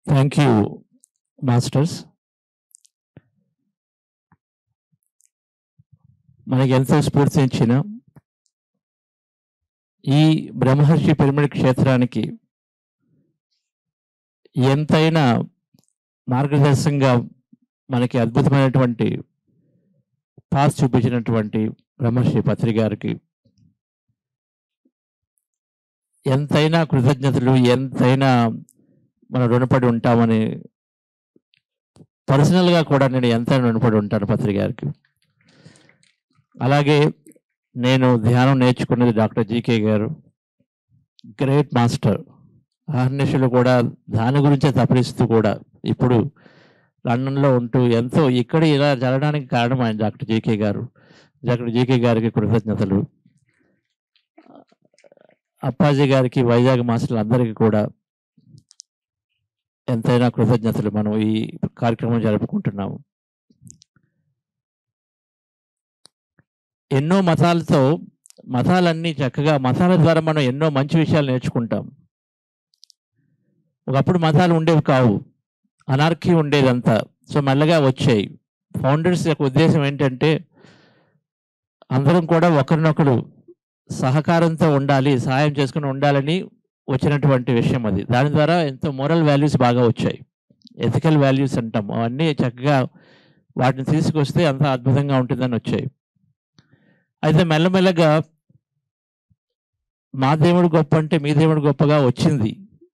Thank you masters. మనకి ఎంతో స్ఫూర్తినిచ్చిన ఈ బ్రహ్మర్షి పిరమిడ్ క్షేత్రానికి ఎంతైనా మార్గదర్శకంగా మనకి అద్భుతమైనటువంటి పాస్ చూపించినటువంటి బ్రహ్మర్షి పత్రి గారికి ఎంతైనా కృతజ్ఞతలు, ఎంతైనా మనం రుణపడి ఉంటామని పర్సనల్గా కూడా నేను ఎంతైనా రుణపడి ఉంటాను పత్రి గారికి. అలాగే నేను ధ్యానం నేర్చుకున్నది డాక్టర్ జీకే గారు, గ్రేట్ మాస్టర్. అహర్నిశలు కూడా దాని గురించే తపలిస్తూ కూడా ఇప్పుడు లండన్లో ఉంటూ ఎంతో ఇక్కడ ఇలా జరగడానికి కారణం ఆయన డాక్టర్ జీకే గారు. డాక్టర్ జీకే గారికి కృతజ్ఞతలు. అప్పాజీ గారికి, వైజాగ్ మాస్టర్లు అందరికీ కూడా ఎంతైనా కృతజ్ఞతలు. మనం ఈ కార్యక్రమం జరుపుకుంటున్నాము. ఎన్నో మతాలన్నీ చక్కగా మతాల ద్వారా మనం ఎన్నో మంచి విషయాలు నేర్చుకుంటాం. ఒకప్పుడు మతాలు ఉండేవి కావు, అనార్కీ ఉండేదంతా. సో మెల్లగా వచ్చాయి. ఫౌండర్స్ యొక్క ఉద్దేశం ఏంటంటే అందరం కూడా ఒకరినొకరు సహకారంతో ఉండాలి, సహాయం చేసుకుని ఉండాలని వచ్చినటువంటి విషయం అది. దాని ద్వారా ఎంతో మోరల్ వాల్యూస్ బాగా వచ్చాయి, ఎథికల్ వాల్యూస్ అంటాం. అవన్నీ చక్కగా వాటిని తీసుకొస్తే అంత అద్భుతంగా ఉంటుందని వచ్చాయి. అయితే మెల్లమెల్లగా మా దేవుడు గొప్ప అంటే మీ దేవుడు గొప్పగా వచ్చింది.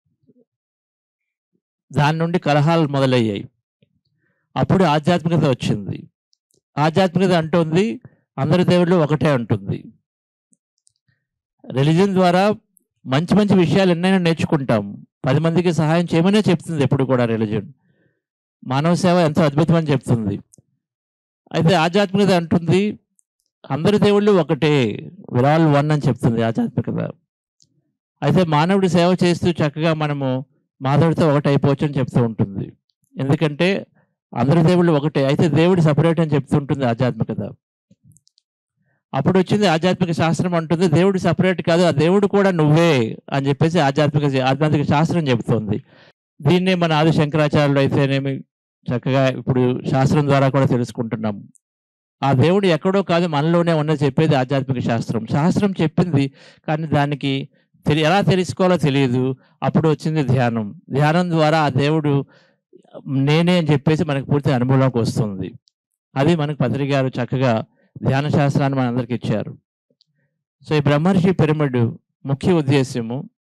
దాని నుండి కలహాలు మొదలయ్యాయి. అప్పుడు ఆధ్యాత్మికత వచ్చింది. ఆధ్యాత్మికత అంటుంది అందరి దేవుళ్ళు ఒకటే అంటుంది. రిలీజన్ ద్వారా మంచి మంచి విషయాలు ఎన్నైనా నేర్చుకుంటాం. 10 మందికి సహాయం చేయమనే చెప్తుంది ఎప్పుడు కూడా రిలీజన్. మానవ సేవ ఎంతో అద్భుతమని చెప్తుంది. అయితే ఆధ్యాత్మికత అంటుంది అందరి దేవుళ్ళు ఒకటే, విర్ ఆల్ వన్ అని చెప్తుంది ఆధ్యాత్మికత. అయితే మానవుడి సేవ చేస్తూ చక్కగా మనము మాధవుడితో ఒకటి అయిపోవచ్చు అని చెప్తూ ఉంటుంది. ఎందుకంటే అందరి దేవుళ్ళు ఒకటే, అయితే దేవుడు సపరేట్ అని చెప్తుంటుంది ఆధ్యాత్మికత. అప్పుడు వచ్చింది ఆధ్యాత్మిక శాస్త్రం అంటుంది దేవుడు సపరేట్ కాదు, ఆ దేవుడు కూడా నువ్వే అని చెప్పేసి ఆధ్యాత్మిక శాస్త్రం చెబుతోంది. దీన్నే మన ఆది శంకరాచార్యులు అయితేనేమి చక్కగా ఇప్పుడు శాస్త్రం ద్వారా కూడా తెలుసుకుంటున్నాం. ఆ దేవుడు ఎక్కడో కాదు మనలోనే ఉన్నది చెప్పేది ఆధ్యాత్మిక శాస్త్రం. శాస్త్రం చెప్పింది, కానీ దానికి ఎలా తెలుసుకోవాలో తెలియదు. అప్పుడు వచ్చింది ధ్యానం. ధ్యానం ద్వారా ఆ దేవుడు నేనే అని చెప్పేసి మనకు పూర్తి అనుభవంలోకి వస్తుంది. అది మనకు పత్రి గారు చక్కగా ధ్యాన శాస్త్రాన్ని మనందరికి ఇచ్చారు. సో ఈ బ్రహ్మర్షి పిరమిడ్ ముఖ్య ఉద్దేశ్యము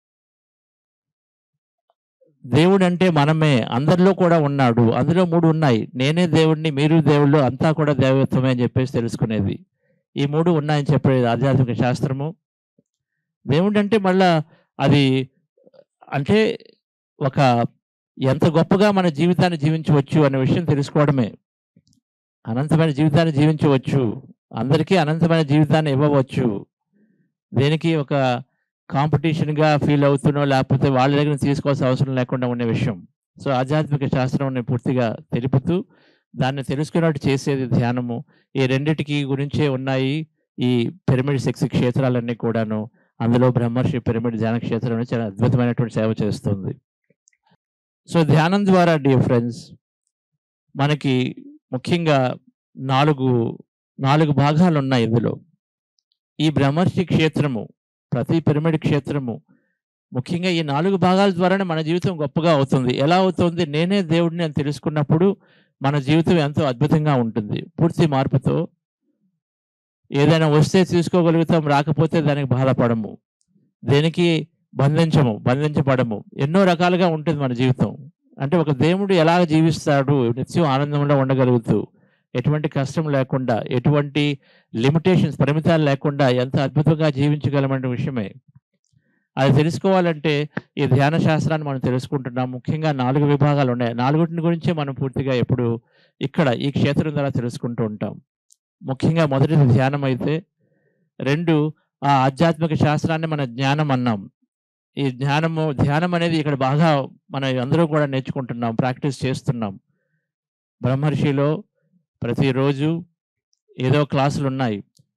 దేవుడు అంటే మనమే, అందరిలో కూడా ఉన్నాడు. అందులో 3 ఉన్నాయి. నేనే దేవుడిని, మీరు దేవుళ్ళు, అంతా కూడా దైవత్వమే అని చెప్పేసి తెలుసుకునేది. ఈ 3 ఉన్నాయని చెప్పేది ఆధ్యాత్మిక శాస్త్రము. దేవుడు అంటే మళ్ళా అది అంటే ఒక ఎంత గొప్పగా మన జీవితాన్ని జీవించవచ్చు అనే విషయం తెలుసుకోవడమే. అనంతమైన జీవితాన్ని జీవించవచ్చు, అందరికీ అనంతమైన జీవితాన్ని ఇవ్వవచ్చు. దేనికి ఒక కాంపిటీషన్గా ఫీల్ అవుతున్నో లేకపోతే వాళ్ళ దగ్గర తీసుకోవాల్సిన అవసరం లేకుండా ఉండే విషయం. సో ఆధ్యాత్మిక శాస్త్రం పూర్తిగా తెలుపుతూ దాన్ని తెలుసుకున్నట్టు చేసేది ధ్యానము. ఈ రెండిటికి గురించే ఉన్నాయి ఈ పిరమిడ్ 6 క్షేత్రాలన్నీ కూడాను. అందులో బ్రహ్మర్షి పిరమిడ్ ధ్యాన క్షేత్రం చాలా అద్భుతమైనటువంటి సేవ చేస్తుంది. సో ధ్యానం ద్వారా డియర్ ఫ్రెండ్స్ మనకి ముఖ్యంగా నాలుగు భాగాలు ఉన్నాయి ఇందులో. ఈ బ్రహ్మర్షి క్షేత్రము, ప్రతి పిరమిడ్ క్షేత్రము ముఖ్యంగా ఈ 4 భాగాల ద్వారానే మన జీవితం గొప్పగా అవుతుంది. ఎలా అవుతుంది? నేనే దేవుడిని అని తెలుసుకున్నప్పుడు మన జీవితం ఎంతో అద్భుతంగా ఉంటుంది. పూర్తి మార్పుతో ఏదైనా వస్తే తీసుకోగలుగుతాం, రాకపోతే దానికి బాధపడము, దేనికి బంధించబడము. ఎన్నో రకాలుగా ఉంటుంది మన జీవితం. అంటే ఒక దేవుడు ఎలాగ జీవిస్తాడు, నిత్యం ఆనందంలో ఉండగలుగుతూ, ఎటువంటి కష్టం లేకుండా, ఎటువంటి లిమిటేషన్స్, పరిమితాలు లేకుండా ఎంత అద్భుతంగా జీవించగలమనే విషయమే. అది తెలుసుకోవాలంటే ఈ ధ్యాన శాస్త్రాన్ని మనం తెలుసుకుంటున్నాం. ముఖ్యంగా 4 విభాగాలు ఉన్నాయి. 4 గురించే మనం పూర్తిగా ఎప్పుడు ఇక్కడ ఈ క్షేత్రం ద్వారా తెలుసుకుంటూ ఉంటాం. ముఖ్యంగా మొదటిది ధ్యానం అయితే, 2 ఆ ఆధ్యాత్మిక శాస్త్రాన్ని మన జ్ఞానం అన్నాం. ఈ ధ్యానం అనేది ఇక్కడ బాగా మనం అందరూ కూడా నేర్చుకుంటున్నాం, ప్రాక్టీస్ చేస్తున్నాం. బ్రహ్మర్షిలో ప్రతిరోజు ఏదో క్లాసులు ఉన్నాయి.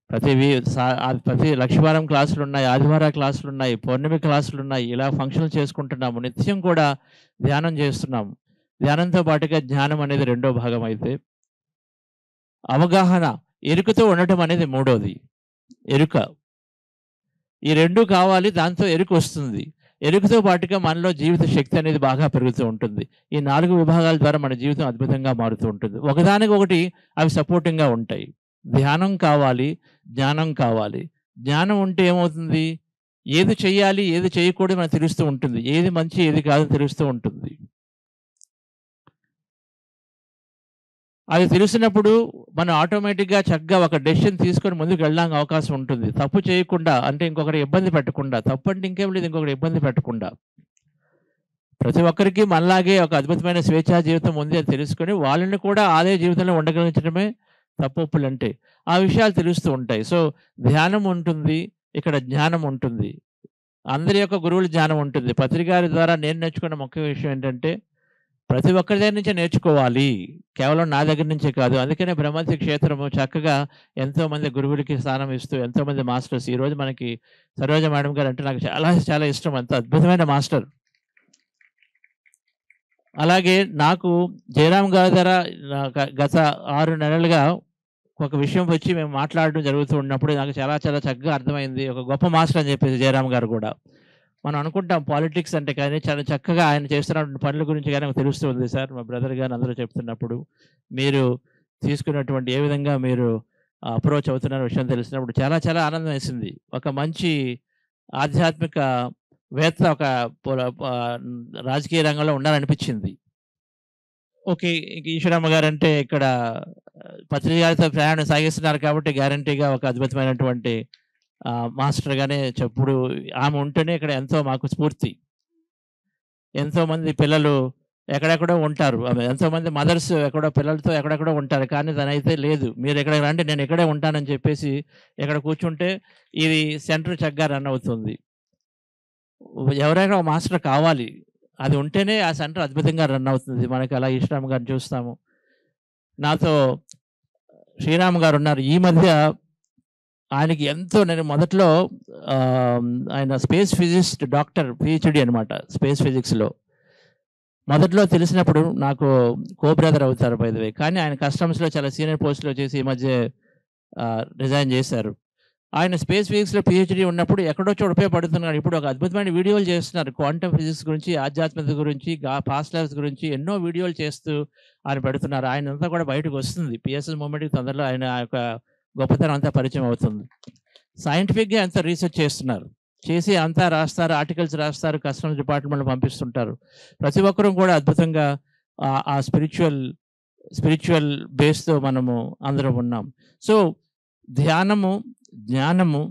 ప్రతి లక్షవారం క్లాసులున్నాయి, ఆదివారం క్లాసులున్నాయి, పౌర్ణమి క్లాసులున్నాయి. ఇలా ఫంక్షన్లు చేసుకుంటున్నాము. నిత్యం కూడా ధ్యానం చేస్తున్నాము. ధ్యానంతో పాటుగా జ్ఞానం అనేది రెండో భాగం అయితే, అవగాహన, ఎరుకతో ఉండటం అనేది మూడోది. ఎరుక. ఈ 2 కావాలి. దాంతో ఎరుక వస్తుంది. ఎరుకతో పాటుగా మనలో జీవిత శక్తి అనేది బాగా పెరుగుతూ ఉంటుంది. ఈ 4 విభాగాల ద్వారా మన జీవితం అద్భుతంగా మారుతూ ఉంటుంది. ఒకదానికొకటి అవి సపోర్టింగ్‌గా ఉంటాయి. ధ్యానం కావాలి, జ్ఞానం కావాలి. జ్ఞానం ఉంటే ఏమవుతుంది? ఏది చెయ్యాలి, ఏది చేయకూడదు మనకు తెలుస్తూ ఉంటుంది. ఏది మంచి, ఏది కాదో తెలుస్తూ ఉంటుంది. అది తెలిసినప్పుడు మనం ఆటోమేటిక్‌గా చక్కగా ఒక డెసిషన్ తీసుకొని ముందుకు వెళ్ళడానికి అవకాశం ఉంటుంది. తప్పు చేయకుండా, అంటే ఇంకొకరికి ఇబ్బంది పెట్టకుండా. తప్పు అంటే ఇంకేం లేదు, ఇంకొకరికి ఇబ్బంది పెట్టకుండా. ప్రతి ఒక్కరికి మనలాగే ఒక అద్భుతమైన స్వేచ్ఛా జీవితం ఉంది అని తెలుసుకొని, వాళ్ళని కూడా అదే జీవితంలో ఉండగలిగించడమే తప్పొప్పులంటే. ఆ విషయాలు తెలుస్తూ ఉంటాయి. సో, ధ్యానం ఉంటుంది, ఇక్కడ జ్ఞానం ఉంటుంది. అందరి యొక్క గురువుల జ్ఞానం ఉంటుంది. పత్రి గారి ద్వారా నేను నేర్చుకున్న ముఖ్య విషయం ఏంటంటే, ప్రతి ఒక్కరి దగ్గర నుంచే నేర్చుకోవాలి. కేవలం నా దగ్గర నుంచే కాదు. అందుకనే బ్రహ్మర్షి క్షేత్రము చక్కగా ఎంతోమంది గురువులకి స్థానం ఇస్తూ, ఎంతోమంది మాస్టర్స్. ఈరోజు మనకి సరోజ మేడం గారు అంటే నాకు చాలా చాలా ఇష్టం. అంత అద్భుతమైన మాస్టర్. అలాగే నాకు జయరామ్ గారి ద్వారా గత 6 నెలలుగా ఒక విషయం వచ్చి మేము మాట్లాడడం జరుగుతూ ఉన్నప్పుడు నాకు చాలా చాలా చక్కగా అర్థమైంది. ఒక గొప్ప మాస్టర్ అని చెప్పేసి జయరామ్ గారు కూడా. మనం అనుకుంటాం పాలిటిక్స్ అంటే, కానీ చాలా చక్కగా ఆయన చేస్తున్నటువంటి పనుల గురించి గానీ నాకు తెలుస్తుంది సార్. మా బ్రదర్ గాని అందరూ చెప్తున్నప్పుడు, మీరు తీసుకున్నటువంటి ఏ విధంగా మీరు అప్రోచ్ అవుతున్న విషయం తెలిసినప్పుడు చాలా చాలా ఆనందం వేసింది. ఒక మంచి ఆధ్యాత్మికవేత్త ఒక రాజకీయ రంగంలో ఉండాలనిపించింది. ఓకే. ఈశ్వరమ్మ గారంటే ఇక్కడ పత్రి గారితో ప్రయాణం సాగిస్తున్నారు కాబట్టి గ్యారంటీగా ఒక అద్భుతమైనటువంటి మాస్టర్‌గానే చెప్పుడు. ఆమె ఉంటేనే ఇక్కడ ఎంతో మాకు స్ఫూర్తి. ఎంతోమంది పిల్లలు ఎక్కడెక్కడో ఉంటారు. ఎంతోమంది మదర్స్ ఎక్కడో పిల్లలతో ఎక్కడెక్కడో ఉంటారు. కానీ తనైతే లేదు. మీరు ఇక్కడికి రండి, నేను ఇక్కడే ఉంటానని చెప్పేసి ఇక్కడ కూర్చుంటే ఇది సెంటర్ చక్కగా రన్ అవుతుంది. ఎవరైనా ఒక మాస్టర్ కావాలి. అది ఉంటేనే ఆ సెంటర్ అద్భుతంగా రన్ అవుతుంది. మనకి అలా ఈశ్వరమ్మ గారిని చూస్తాము. నాతో శ్రీరామ్ గారు ఉన్నారు. ఈ మధ్య ఆయనకి ఎంతో, నేను మొదట్లో ఆయన స్పేస్ ఫిజిక్స్ డాక్టర్, పీహెచ్‌డీ అనమాట స్పేస్ ఫిజిక్స్‌లో. మొదట్లో తెలిసినప్పుడు నాకు కో బ్రదర్ అవుతారు బై ది వే. కానీ ఆయన కస్టమ్స్‌లో చాలా సీనియర్ పోస్ట్‌లో చేసి ఈ మధ్య రిజైన్ చేశారు. ఆయన స్పేస్ ఫిజిక్స్‌లో పీహెచ్‌డీ ఉన్నప్పుడు ఎక్కడో చోట ఉపయోగపడుతున్నాడు. ఇప్పుడు ఒక అద్భుతమైన వీడియోలు చేస్తున్నారు. క్వాంటమ్ ఫిజిక్స్ గురించి, ఆధ్యాత్మికత గురించి, పాస్ట్ లైఫ్స్ గురించి ఎన్నో వీడియోలు చేస్తూ ఆయన పెడుతున్నారు. ఆయనంతా కూడా బయటకు వస్తుంది. పిఎస్ఎస్ మూవ్‌మెంట్‌కి తొందరలో ఆయన యొక్క గొప్పతనం అంతా పరిచయం అవుతుంది. సైంటిఫిక్‌గా అంతా రీసెర్చ్ చేస్తున్నారు. చేసి అంతా రాస్తారు, ఆర్టికల్స్ రాస్తారు, కస్టమ్స్ డిపార్ట్మెంట్‌లో పంపిస్తుంటారు. ప్రతి ఒక్కరు కూడా అద్భుతంగా ఆ స్పిరిచువల్ బేస్‌తో మనము అందరం ఉన్నాం. సో, ధ్యానము, జ్ఞానము,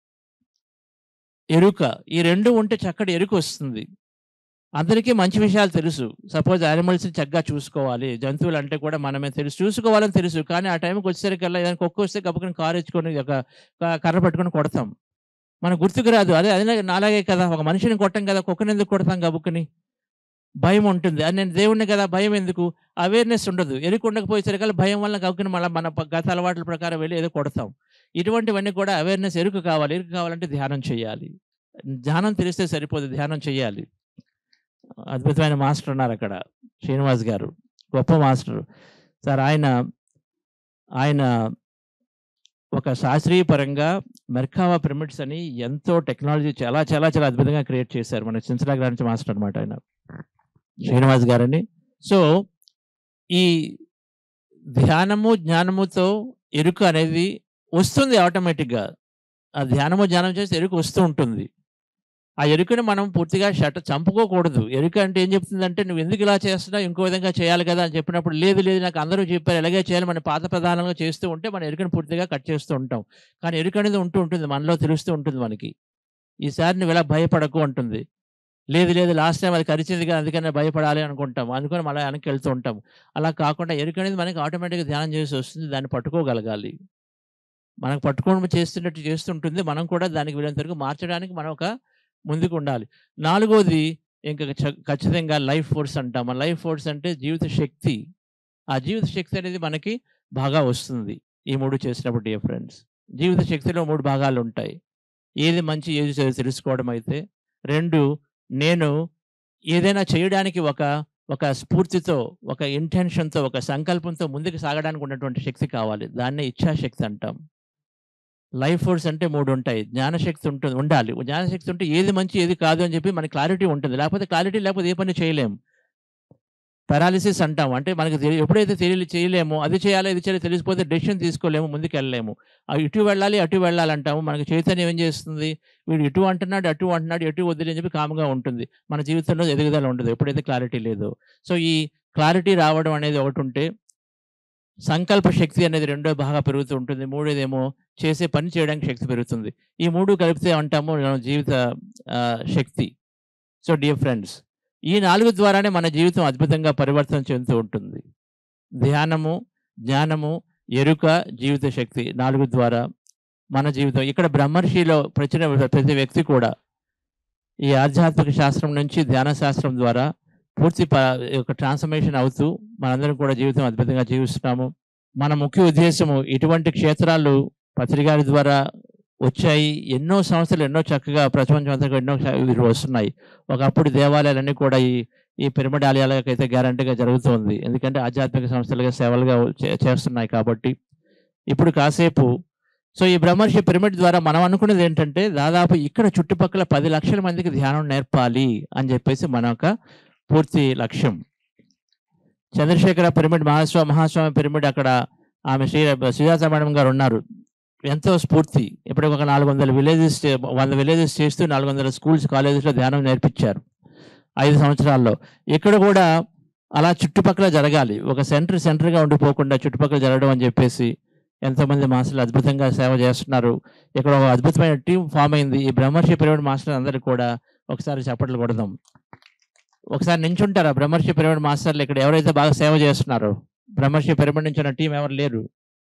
ఎరుక, ఈ 2 ఉంటే చక్కటి ఎరుక వస్తుంది. అందరికీ మంచి విషయాలు తెలుసు. సపోజ్ యానిమల్స్‌ని చక్కగా చూసుకోవాలి. జంతువులంటే కూడా మనమే చూసుకోవాలని తెలుసు. కానీ ఆ టైంకి వచ్చేసరికల్లా ఏదైనా కుక్క వస్తే గబుక్కున కారెచ్చుకొని ఒక కర్ర పట్టుకొని కొడతాం. మనకు గుర్తుకు రాదు. అదే నాలాగే కదా, ఒక మనిషిని కొట్టం కదా, కుక్కని ఎందుకు కొడతాం గబుక్కుని? భయం ఉంటుంది. అది నేను దేవుడిని కదా, భయం ఎందుకు? అవేర్‌నెస్ ఉండదు. ఎరుక ఉండకపోయేసరికల్లా భయం వల్ల గబుక్కున మళ్ళా మన గత అలవాట్ల ప్రకారం వెళ్ళి ఏదో కొడతాం. ఇటువంటివన్నీ కూడా అవేర్‌నెస్, ఎరుక కావాలి. ఎరుక కావాలంటే ధ్యానం చేయాలి. ధ్యానం తెలిస్తే సరిపోదు, ధ్యానం చేయాలి. అద్భుతమైన మాస్టర్ ఉన్నారు అక్కడ, శ్రీనివాస్ గారు. గొప్ప మాస్టర్ సార్. ఆయన ఒక శాస్త్రీయ పరంగా మెర్కావా పిరమిడ్స్ అని ఎంతో టెక్నాలజీ చాలా చాలా చాలా అద్భుతంగా క్రియేట్ చేశారు. మన చిన్సలాగ నుంచి మాస్టర్ అనమాట ఆయన, శ్రీనివాస్ గారని. సో, ఈ ధ్యానము, జ్ఞానముతో ఎరుక అనేది వస్తుంది ఆటోమేటిక్‌గా. ఆ ధ్యానం చేస్తే ఎరుక వస్తూ ఉంటుంది. ఆ ఎరుకని మనం పూర్తిగా చంపుకోకూడదు. ఎరుక అంటే ఏం చెప్తుందంటే, నువ్వు ఎందుకు ఇలా చేస్తున్నావు, ఇంకో విధంగా చేయాలి కదా అని చెప్పినప్పుడు, లేదు లేదు నాకు అందరూ చెప్పారు ఇలాగే చేయాలి, మన పాత ప్రధానంగా చేస్తూ ఉంటే మన ఎరుకని పూర్తిగా కట్ చేస్తూ ఉంటాం. కానీ ఎరుక అనేది ఉంటూ ఉంటుంది, మనలో తెలుస్తూ ఉంటుంది మనకి. ఈసారి నువ్వు ఇలా భయపడకు అంటుంది. లేదు లేదు లాస్ట్ టైం అది కరిచింది కదా, అందుకనే భయపడాలి అనుకుంటాం. అందుకని మళ్ళీ వెనక్కి వెళ్తూ ఉంటాం. అలా కాకుండా ఎరుక అనేది మనకి ఆటోమేటిక్‌గా ధ్యానం చేసి వస్తుంది. దాన్ని పట్టుకోగలగాలి. మనకు పట్టుకోవడం చేస్తున్నట్టు చేస్తుంటుంది. మనం కూడా దానికి వీలైనంత వరకు మార్చడానికి మనం ఒక ముందుకు ఉండాలి. 4వది ఇంకా ఖచ్చితంగా లైఫ్ ఫోర్స్ అంటాం. ఆ లైఫ్ ఫోర్స్ అంటే జీవిత శక్తి. ఆ జీవిత శక్తి అనేది మనకి బాగా వస్తుంది ఈ 3 చేసినప్పుడు డియర్ ఫ్రెండ్స్. జీవిత శక్తిలో 3 భాగాలు ఉంటాయి. ఏది మంచి, ఏది చెడు తెలుసుకోవడం అయితే. 2 నేను ఏదైనా చేయడానికి ఒక స్ఫూర్తితో, ఒక ఇంటెన్షన్‌తో, ఒక సంకల్పంతో ముందుకు సాగడానికి ఉన్నటువంటి శక్తి కావాలి. దాన్నే ఇచ్ఛాశక్తి అంటాం. లైఫ్ ఫోర్స్ అంటే 3 ఉంటాయి. జ్ఞానశక్తి ఉండాలి. జ్ఞానశక్తి ఉంటే ఏది మంచి, ఏది కాదు అని చెప్పి మనకి క్లారిటీ ఉంటుంది. లేకపోతే క్లారిటీ లేకపోతే ఏ పని చేయలేం. పారాలిసిస్ అంటాం. అంటే మనకు ఎప్పుడైతే చేయలేమో, అది చేయాలో, ఇది చేయాలో తెలిసిపోతే డెసిషన్ తీసుకోలేము, ముందుకెళ్ళలేము. ఇటు వెళ్ళాలి, అటు వెళ్ళాలంటాము. మనకు చైతన్యం ఏం చేస్తుంది? వీడు ఇటు అంటున్నాడు, అటు అంటున్నాడు, ఎటు వద్దులే అని చెప్పి కామ్‌గా ఉంటుంది. మన జీవితంలో ఎదుగుదల ఉండదు. ఎప్పుడైతే క్లారిటీ లేదో. సో, ఈ క్లారిటీ రావడం అనేది ఒకటుంటే, సంకల్ప శక్తి అనేది రెండో బాగా పెరుగుతూ ఉంటుంది. మూడోదేమో చేసే పని చేయడానికి శక్తి పెరుగుతుంది. ఈ 3 కలిపితే అంటాము జీవిత శక్తి. సో, డియర్ ఫ్రెండ్స్, ఈ 4 ద్వారానే మన జీవితం అద్భుతంగా పరివర్తన చెందుతూ ఉంటుంది. ధ్యానము, జ్ఞానము, ఎరుక, జీవిత శక్తి 4 ద్వారా మన జీవితం ఇక్కడ బ్రహ్మర్షిలో ప్రతి వ్యక్తి కూడా ఈ ఆధ్యాత్మిక శాస్త్రం నుంచి ధ్యాన శాస్త్రం ద్వారా పూర్తి యొక్క ట్రాన్స్‌ఫర్మేషన్ అవుతూ మనందరం కూడా జీవితం అద్భుతంగా జీవిస్తున్నాము. మన ముఖ్య ఉద్దేశ్యము ఇటువంటి క్షేత్రాలు పత్రికారి ద్వారా వచ్చాయి. ఎన్నో సంస్థలు ఎన్నో చక్కగా ప్రపంచం అంతా ఎన్నో వస్తున్నాయి. ఒకప్పుడు దేవాలయాలన్నీ కూడా ఈ పిరమిడ్ ఆలయాలకైతే గ్యారంటీగా జరుగుతుంది. ఎందుకంటే ఆధ్యాత్మిక సంస్థలుగా సేవలుగా చేస్తున్నాయి కాబట్టి. ఇప్పుడు కాసేపు ఈ బ్రహ్మర్షి పిరమిడ్ ద్వారా మనం అనుకున్నది ఏంటంటే దాదాపు ఇక్కడ చుట్టుపక్కల 10 లక్షల మందికి ధ్యానం నేర్పాలి అని చెప్పేసి మన యొక్క పూర్తి లక్ష్యం. చంద్రశేఖర పిరమిడ్ మహాస్వామి పిరమిడ్ అక్కడ ఆమె సుజాత మేడం గారు ఉన్నారు. ఎంతో స్ఫూర్తి. ఇప్పటికి ఒక 400 విలేజెస్ 100 విలేజెస్ చేస్తూ 400 స్కూల్స్, కాలేజెస్‌లో ధ్యానం నేర్పించారు 5 సంవత్సరాల్లో. ఇక్కడ కూడా అలా చుట్టుపక్కల జరగాలి. ఒక సెంటర్‌గా ఉండిపోకుండా చుట్టుపక్కల జరగడం అని చెప్పేసి ఎంతోమంది మాస్టర్లు అద్భుతంగా సేవ చేస్తున్నారు. ఇక్కడ ఒక అద్భుతమైన టీమ్ ఫామ్ అయింది. ఈ బ్రహ్మర్షి పిరమిడ్ మాస్టర్లు అందరికీ కూడా ఒకసారి చప్పట్లు కొడదాం. ఒకసారి నించుంటారా బ్రహ్మర్షి పిరమిడ్ మాస్టర్లు ఇక్కడ ఎవరైతే బాగా సేవ చేస్తున్నారో? బ్రహ్మర్షి పిరమిడ్ నుంచి ఉన్న టీం ఎవరు లేరు?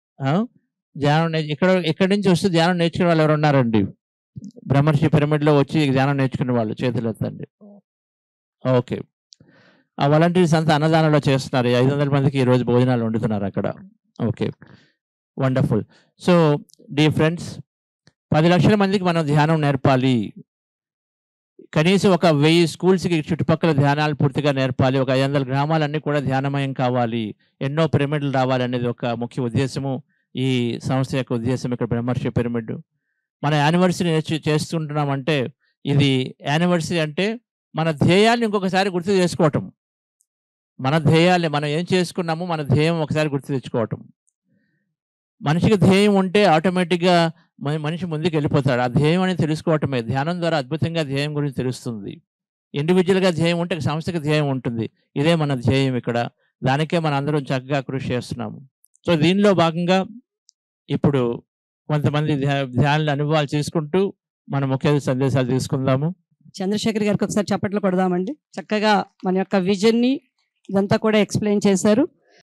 ధ్యానం ఇక్కడి నుంచి వస్తే ధ్యానం నేర్చుకునే వాళ్ళు ఎవరు ఉన్నారండి? బ్రహ్మర్షి పిరమిడ్‌లో వచ్చి ధ్యానం నేర్చుకునే వాళ్ళు చేతులు ఎత్తండి. ఓకే. ఆ వాలంటీర్స్ అంతా అన్నదానంలో చేస్తున్నారు. 500 మందికి ఈరోజు భోజనాలు వండుతున్నారు అక్కడ. Okay. Wonderful. So, dear friends, 10 లక్షల మందికి మనం ధ్యానం నేర్పాలి. కనీసం ఒక 1000 స్కూల్స్‌కి చుట్టుపక్కల ధ్యానాలు పూర్తిగా నేర్పాలి. ఒక 500 గ్రామాలన్నీ కూడా ధ్యానమయం కావాలి. ఎన్నో పిరమిడ్‌లు రావాలనేది ఒక ముఖ్య ఉద్దేశము. ఈ సంస్థ యొక్క ఉద్దేశం ఇక్కడ బ్రహ్మర్షి పిరమిడ్. మన యానివర్సరీ చేస్తుంటున్నామంటే ఇది యానివర్సరీ అంటే మన ధ్యేయాన్ని ఇంకొకసారి గుర్తు చేసుకోవటం. మన ధ్యేయాన్ని మనం ఏం చేసుకున్నామో మన ధ్యేయం ఒకసారి గుర్తు తెచ్చుకోవటం. మనిషికి ధ్యేయం ఉంటే ఆటోమేటిక్‌గా మనిషి ముందుకు వెళ్ళిపోతాడు. ఆ ధ్యేయం అనేది తెలుసుకోవటమే. ధ్యానం ద్వారా అద్భుతంగా ధ్యేయం గురించి తెలుస్తుంది. ఇండివిడ్యువల్‌గా ధ్యేయం ఉంటే సంస్థకి ధ్యేయం ఉంటుంది. ఇదే మన ధ్యేయం ఇక్కడ. దానికే మనం అందరం చక్కగా కృషి చేస్తున్నాము. సో, దీనిలో భాగంగా ఇప్పుడు కొంతమంది ధ్యానుల అనుభవాలు చేసుకుంటూ మన ముఖ్య సందేశాలు తీసుకుందాము. చంద్రశేఖర్ గారికి ఒకసారి చప్పట్లు కొడదామండి. చక్కగా మన యొక్క విజన్ని ఇదంతా కూడా ఎక్స్‌ప్లెయిన్ చేశారు.